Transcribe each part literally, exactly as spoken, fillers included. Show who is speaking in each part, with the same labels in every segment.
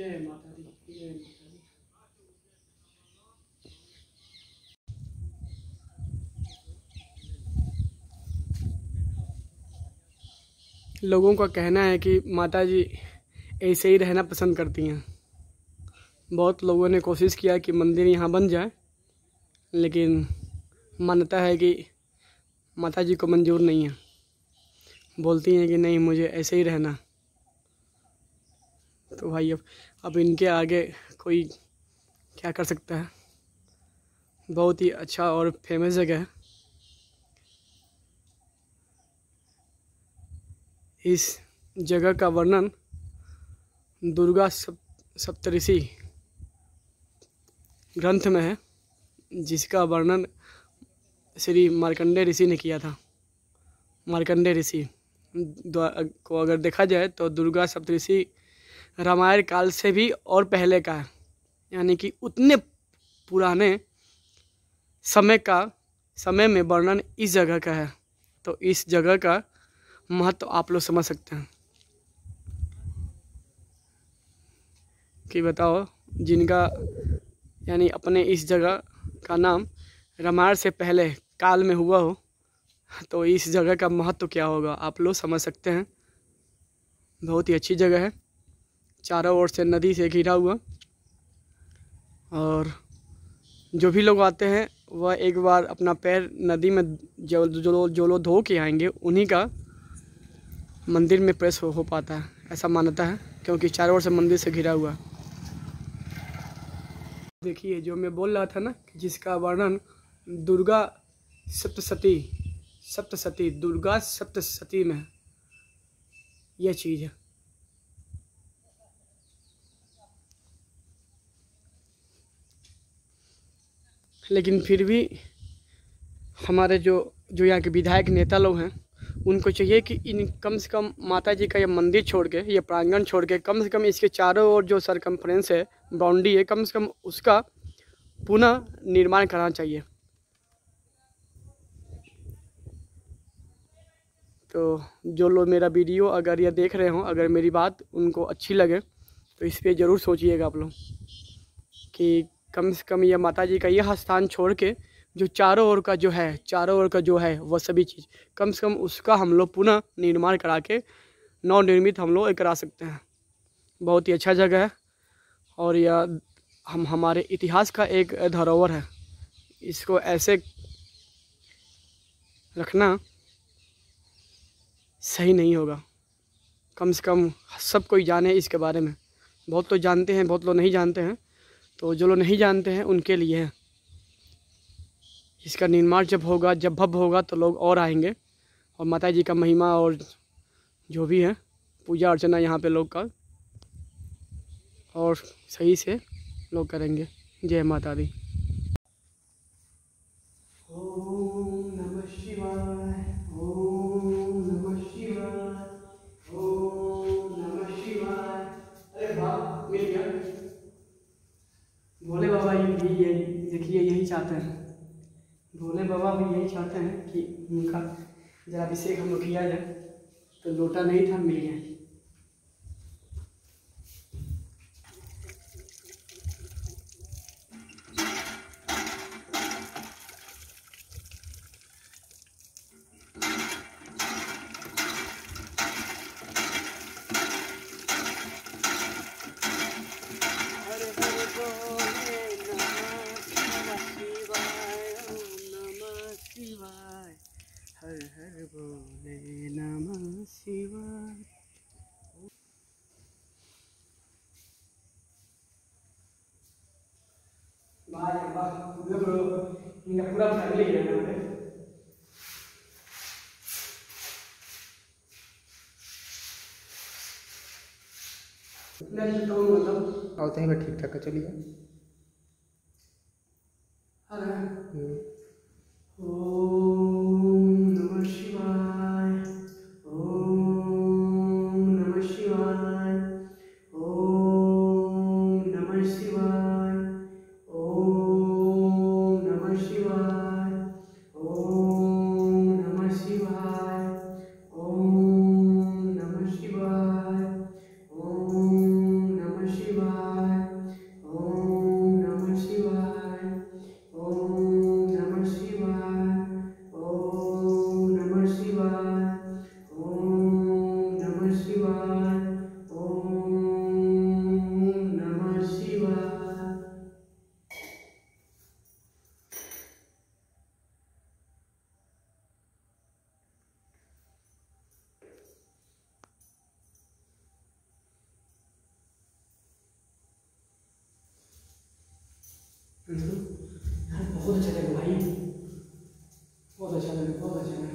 Speaker 1: जय माता दी, जय माता दी। लोगों का कहना है कि माता जी ऐसे ही रहना पसंद करती हैं। बहुत लोगों ने कोशिश किया कि मंदिर यहाँ बन जाए, लेकिन मान्यता है कि माता जी को मंजूर नहीं है। बोलती हैं कि नहीं, मुझे ऐसे ही रहना। तो भाई अब अब इनके आगे कोई क्या कर सकता है। बहुत ही अच्छा और फेमस जगह है। इस जगह का वर्णन दुर्गा सप, सप्तऋषि ग्रंथ में है, जिसका वर्णन श्री मार्कंडेय ऋषि ने किया था। मार्कंडेय ऋषि को अगर देखा जाए तो दुर्गा सप्तऋषि रामायण काल से भी और पहले का है, यानी कि उतने पुराने समय का समय में वर्णन इस जगह का है। तो इस जगह का महत्व आप लोग समझ सकते हैं कि बताओ, जिनका यानी अपने इस जगह का नाम रामायण से पहले काल में हुआ हो, तो इस जगह का महत्व क्या होगा आप लोग समझ सकते हैं। बहुत ही अच्छी जगह है, चारों ओर से नदी से घिरा हुआ, और जो भी लोग आते हैं वह एक बार अपना पैर नदी में जो जो जो लोग धो के आएंगे उन्हीं का मंदिर में प्रवेश हो, हो पाता है, ऐसा मान्यता है, क्योंकि चारों ओर से मंदिर से घिरा हुआ। देखिए, जो मैं बोल रहा था ना, जिसका वर्णन दुर्गा सप्तशती सप्तशती दुर्गा सप्तशती में यह चीज़ है। लेकिन फिर भी हमारे जो जो यहाँ के विधायक नेता लोग हैं, उनको चाहिए कि इन कम से कम माता जी का ये मंदिर छोड़ के, ये प्रांगण छोड़ के, कम से कम इसके चारों ओर जो सरकमफ्रेंस है, बाउंड्री है, कम से कम उसका पुनः निर्माण कराना चाहिए। तो जो लोग मेरा वीडियो अगर ये देख रहे हों, अगर मेरी बात उनको अच्छी लगे तो इस पर ज़रूर सोचिएगा आप लोग कि कम से कम ये माता जी का यह स्थान छोड़ के जो चारों ओर का जो है चारों ओर का जो है वह सभी चीज़ कम से कम उसका हम लोग पुनः निर्माण करा के नवनिर्मित हम लोग करा सकते हैं। बहुत ही अच्छा जगह है, और यह हम हमारे इतिहास का एक धरोहर है। इसको ऐसे रखना सही नहीं होगा। कम से कम सब कोई जाने इसके बारे में। बहुत लोग जानते हैं, बहुत लोग नहीं जानते हैं। तो जो लोग नहीं जानते हैं उनके लिए है। इसका निर्माण जब होगा, जब भव्य होगा, तो लोग और आएंगे, और माता जी का महिमा और जो भी है पूजा अर्चना यहाँ पे लोग का और सही से लोग करेंगे। जय माता दी। ओम नमः शिवाय, ओम नमः शिवाय, ओम नमः शिवाय। अरे वाह, मिल गया। भोले बाबा भी ये देखिए यही चाहते हैं। भोले बाबा भी यही चाहते हैं कि उनका जरा अभिषेक हम लोग किया जाए, तो लोटा नहीं था, मिल गया। हर हर बोले नमः शिवाय। वाह वाह, इनका पूरा फैमिली है यहाँ पे। तो मतलब और तहीं पर ठीक ठाक चलिए। अरे ओम नमः शिवाय, ओम नमः शिवाय, ओम नमः शिवाय, ओम नमः शिवाय, ओम नमः शिवाय, ओम नमः शिवाय, ओम नमः शिवाय। यार बहुत अच्छा लगा भाई, बहुत अच्छा लगा, बहुत अच्छा लगा।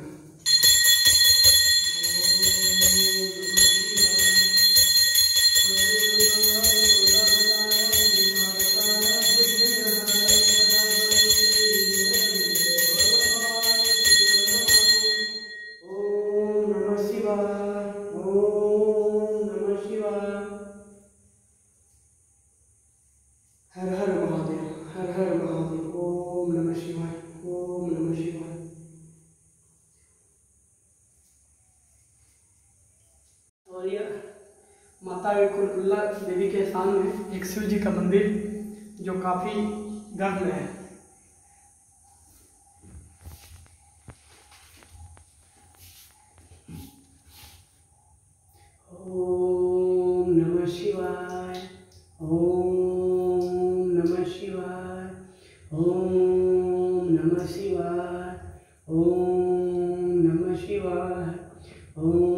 Speaker 1: ओम नमः शिवाय, ओम नमः शिवाय, हर हर महादेव, हर हर महादेव, ओम नमः शिवाय, ओम नमः शिवाय। और ये माता कुलकुल्ला देवी के सामने एक शिव जी का मंदिर जो काफी गर्म है। ओम नमः शिवाय, ओम नमः शिवाय, ओम नमः शिवाय, ओम नमः शिवाय, ओम